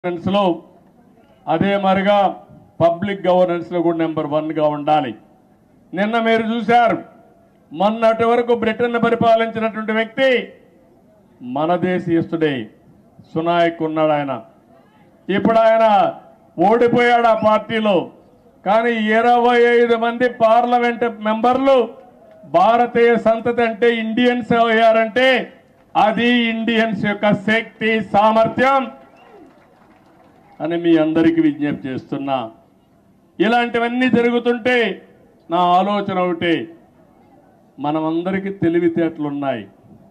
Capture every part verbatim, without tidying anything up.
Governance లో అదే మరిగా పబ్లిక్ గవర్నెన్స్ లో కూడా నెంబర్ వన్ గా ఉండాలి. నిన్న మీరు చూశారు, మొన్నటి వరకు బ్రిటన్ పరిపాలించినటువంటి వ్యక్తి మన దేశీయుడే సునాయక్ ఉన్నాడు. ఆయన ఇప్పుడు ఆయన ఓడిపోయాడు ఆ పార్టీలో. కానీ ఇరవై ఐదు మంది పార్లమెంట్ మెంబర్లు భారతీయ సంతతి అంటే ఇండియన్స్ అయ్యారంటే అది ఇండియన్స్ యొక్క శక్తి సామర్థ్యం అని మీ అందరికీ విజ్ఞప్తి చేస్తున్నా. ఇలాంటివన్నీ జరుగుతుంటే నా ఆలోచన ఒకటే, మనమందరికీ తెలివితేటలున్నాయి.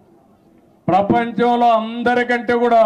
ప్రపంచంలో అందరికంటే కూడా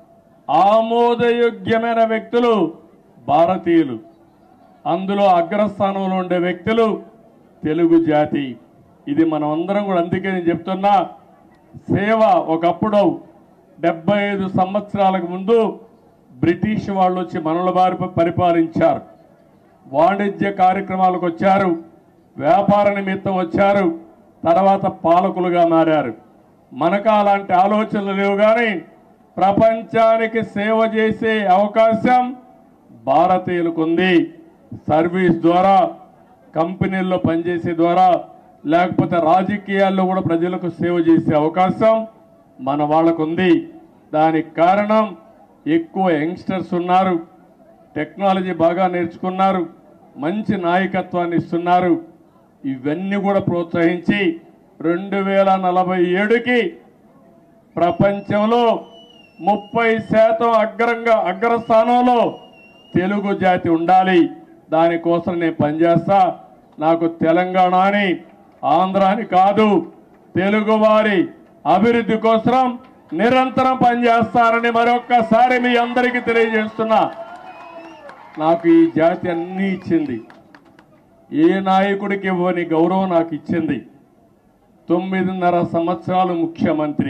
ఆమోదయోగ్యమైన వ్యక్తులు భారతీయులు. అందులో అగ్రస్థానంలో ఉండే వ్యక్తులు తెలుగు జాతి. ఇది మనం అందరం కూడా, అందుకే నేను చెప్తున్నా, సేవ ఒకప్పుడు డెబ్బై ఐదు సంవత్సరాలకు ముందు బ్రిటిష్ వాళ్ళు వచ్చి మనల వారి పరిపాలించారు. వాణిజ్య కార్యక్రమాలకు వచ్చారు, వ్యాపార నిమిత్తం వచ్చారు, తర్వాత పాలకులుగా మారారు. మనకు అలాంటి ఆలోచనలు లేవు. కానీ ప్రపంచానికి సేవ చేసే అవకాశం భారతీయులకు ఉంది. సర్వీస్ ద్వారా, కంపెనీల్లో పనిచేసే ద్వారా, లేకపోతే రాజకీయాల్లో కూడా ప్రజలకు సేవ చేసే అవకాశం మన వాళ్ళకు ఉంది. దానికి కారణం ఎక్కువ యంగ్స్టర్స్ ఉన్నారు, టెక్నాలజీ బాగా నేర్చుకున్నారు, మంచి నాయకత్వాన్ని ఇస్తున్నారు. ఇవన్నీ కూడా ప్రోత్సహించి రెండు వేల నలభై ఏడుకి ప్రపంచంలో ముప్పై శాతం అగ్రంగా అగ్రస్థానంలో తెలుగు జాతి ఉండాలి. దానికోసం నేను పనిచేస్తా. నాకు తెలంగాణ అని ఆంధ్రాని కాదు, తెలుగు వారి అభివృద్ధి కోసం నిరంతరం పనిచేస్తారని మరొక్కసారి మీ అందరికీ తెలియజేస్తున్నా. నాకు ఈ జాతి అన్నీ ఇచ్చింది. ఏ నాయకుడికి ఇవ్వని గౌరవం నాకు ఇచ్చింది. తొమ్మిదిన్నర సంవత్సరాలు ముఖ్యమంత్రి.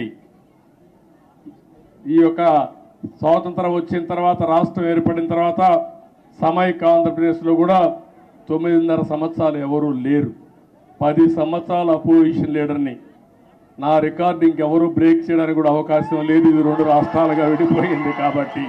ఈ యొక్క స్వాతంత్రం వచ్చిన తర్వాత, రాష్ట్రం ఏర్పడిన తర్వాత సమైక్య ఆంధ్రప్రదేశ్లో కూడా తొమ్మిదిన్నర సంవత్సరాలు ఎవరూ లేరు. పది సంవత్సరాల అపోజిషన్ లీడర్ని. నా రికార్డు ఇంకెవరూ బ్రేక్ చేయడానికి కూడా అవకాశం లేదు. ఇది రెండు రాష్ట్రాలుగా విడిపోయింది కాబట్టి.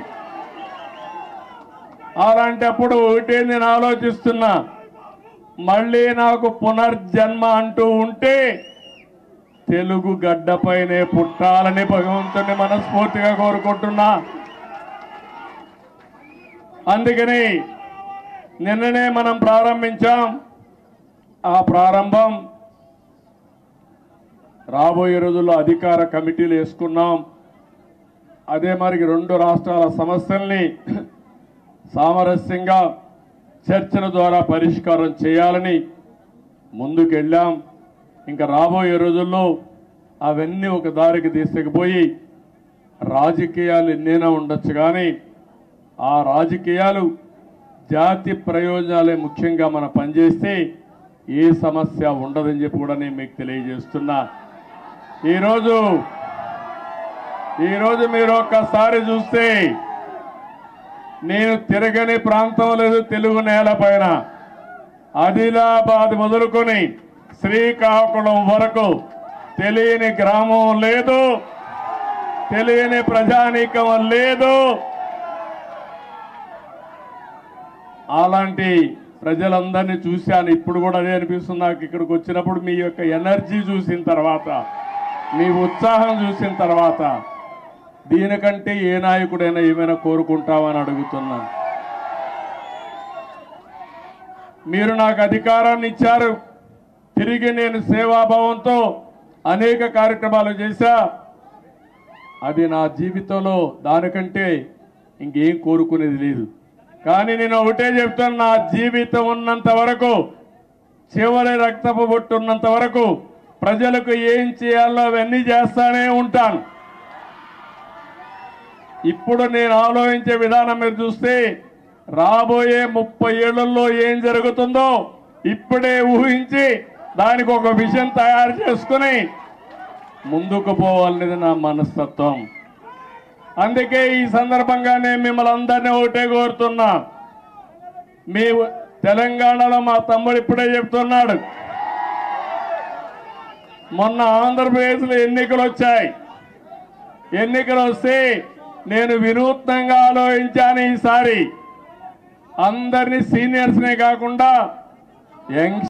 అలాంటప్పుడు ఒకటే నేను ఆలోచిస్తున్నా, మళ్ళీ నాకు పునర్జన్మ అంటూ ఉంటే తెలుగు గడ్డపైనే పుట్టాలని భగవంతుని మనస్ఫూర్తిగా కోరుకుంటున్నా. అందుకని నిన్ననే మనం ప్రారంభించాం. ఆ ప్రారంభం రాబోయే రోజుల్లో అధికార కమిటీలు వేసుకున్నాం. అదే మరి రెండు రాష్ట్రాల సమస్యల్ని సామరస్యంగా చర్చల ద్వారా పరిష్కారం చేయాలని ముందుకెళ్ళాం. ఇంకా రాబోయే రోజుల్లో అవన్నీ ఒక దారికి తీసుకుపోయి, రాజకీయాలు ఎన్నైనా ఉండొచ్చు కానీ ఆ రాజకీయాలు జాతి ప్రయోజనాలే ముఖ్యంగా మనం పనిచేస్తే ఏ సమస్య ఉండదని చెప్పి కూడా నేను మీకు తెలియజేస్తున్నా. ఈరోజు ఈరోజు మీరు ఒక్కసారి చూస్తే నేను తిరగని ప్రాంతం లేదు తెలుగు నేల పైన. ఆదిలాబాద్ మొదలుకొని శ్రీకాకుళం వరకు తెలియని గ్రామం లేదు, తెలియని ప్రజానీకం లేదు. అలాంటి ప్రజలందరినీ చూశాను. ఇప్పుడు కూడా అదే అనిపిస్తుంది నాకు. ఇక్కడికి వచ్చినప్పుడు మీ యొక్క ఎనర్జీ చూసిన తర్వాత, మీ ఉత్సాహం చూసిన తర్వాత, దీనికంటే ఏ నాయకుడైనా ఏమైనా కోరుకుంటామని అడుగుతున్నాను. మీరు నాకు అధికారాన్ని ఇచ్చారు. తిరిగి నేను సేవాభావంతో అనేక కార్యక్రమాలు చేశా. అది నా జీవితంలో దానికంటే ఇంకేం కోరుకునేది లేదు. కానీ నేను ఒకటే చెప్తాను, నా జీవితం ఉన్నంత వరకు, చివరి రక్తపు బొట్టు ఉన్నంత వరకు ప్రజలకు ఏం చేయాలో అవన్నీ చేస్తానే ఉంటాను. ఇప్పుడు నేను ఆలోచించే విధానం మీరు చూస్తే రాబోయే ముప్పై ఏళ్లలో ఏం జరుగుతుందో ఇప్పుడే ఊహించి దానికి ఒక విజన్ తయారు చేసుకుని ముందుకు పోవాలనేది నా మనస్తత్వం. అందుకే ఈ సందర్భంగా నేను మిమ్మల్ని అందరినీ ఒకటే కోరుతున్నా. మీ తెలంగాణలో మా తమ్ముడు ఇప్పుడే చెప్తున్నాడు, మొన్న ఆంధ్రప్రదేశ్లో ఎన్నికలు వచ్చాయి. ఎన్నికలు వస్తే నేను వినూత్నంగా ఆలోచించాను. ఈసారి అందరినీ సీనియర్స్నే కాకుండా యంగ్